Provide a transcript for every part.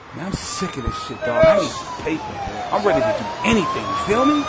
Man, I'm sick of this shit, dog. I need some paper. I'm ready to do anything, you feel me?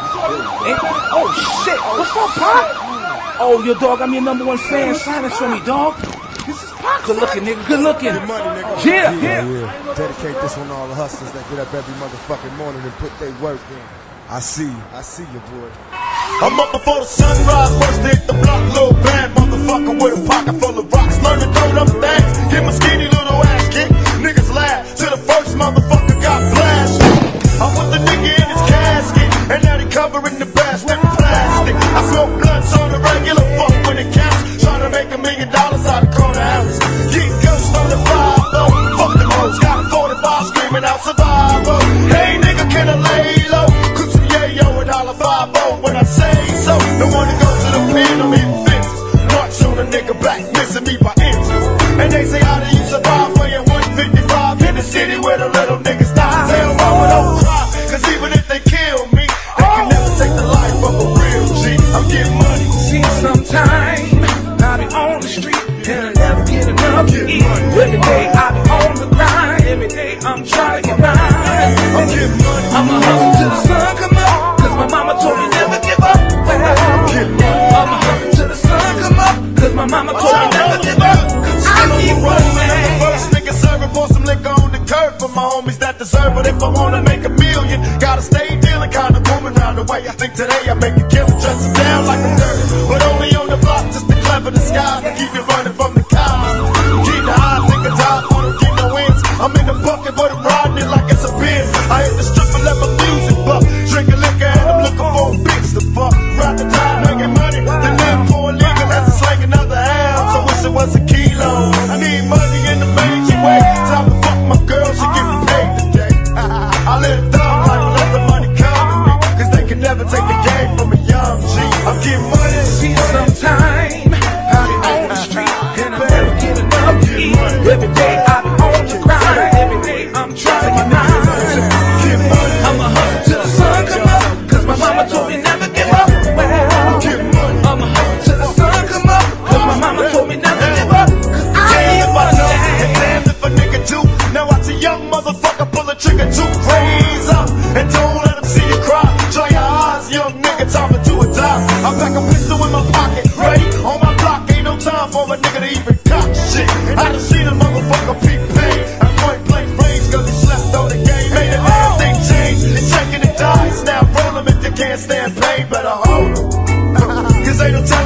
Oh, shit. What's up, Pop? Oh, your dog, I'm your #1 fan. Sign this for me, dog. This is Pop. Good looking, nigga. Good looking. Good money, nigga. Yeah. Dedicate this one to all the hustlers that get up every motherfucking morning and put their work in. I see you, boy. I'm up before the sunrise, first to hit the block, little bad motherfucker with a pocket full of rocks. Learn to throw them things, get my skinny little ass kicked. Niggas laugh till the first motherfucker got blasted. I put the nigga in his casket, and now they covering the bastard in plastic. I smoke blunts on the regular, fuck when it counts. Trying to make $1 million out of corner ounce. Get ghosts on the 5-0, fuck the hoes. Got 45 screaming out survival. Hey nigga, can I lay low? Cook some yayo and holla 5-0 when I say so. No one to go to the pen, I'm hitting fences. March on a nigga back, missing me by inches. And they say, how do you survive playing 155 in the city where the little niggas die? Tell mama don't cry, cause even if they kill me, they can never take the life of a real G. I'm getting money. See, sometime I be on the street and I never get enough to eat. Every day I be on the grind. Every day I'm trying to get by. I'm getting money. I'ma hustle till the sun come up, cause my mama told me never give up. I'm getting money. I'ma hustle till the sun come up, cause my mama told me never give up. I keep running. First nigga serving for some liquor on the curb for my homies that deserve it. If I wanna make $1 million, gotta stay dealing, kinda booming round the way. I think today I make a killing, dress it down like I'm dirty, but only on the block just to clever disguise to keep you running from the cops. Keep the highs, nigga die, wanna keep no wins. I'm in the bucket, but I'm riding it like it's a Benz. I hit the strip and let my music buck, drinking liquor and I'm looking for a bitch to fuck. Ride the time, making money, the name for illegal, that's a slang another half. So wish it was a kilo. I need money in the major way. Time to fuck my girl, she get paid today. I let it down like let the money come to me, cause they can never take the game from a young G. I'm getting money. See, sometime I be on the street and I never get enough to eat. Every day I be on the grind. Every day I'm trying to get mine. I'ma hustle till the sun come up, cause my mama told me never give up. I'ma hustle till the sun come up, cause my mama told me never give up. Damn if a nigga do. Now watch a young motherfucker pull a trigger to raise up, and don't let him see you cry. Dry your eyes, young nigga, time to do or die. I pack a pistol in my pocket, ready on my block. Ain't no time for a nigga to even cop shit. I done seen a motherfucker peep pain at point blank range, cause he slept on the game. Made a damn thing change, and checking the dice. Now roll him if you can't stand pain, better hold him. Cause ain't no time